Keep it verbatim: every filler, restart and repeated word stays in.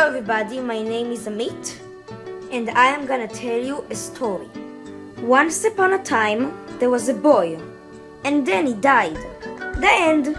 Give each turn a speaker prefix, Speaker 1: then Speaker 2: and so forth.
Speaker 1: everybody, my name is Amit and I am gonna tell you a story. Once upon a time there was a boy and then he died. The end.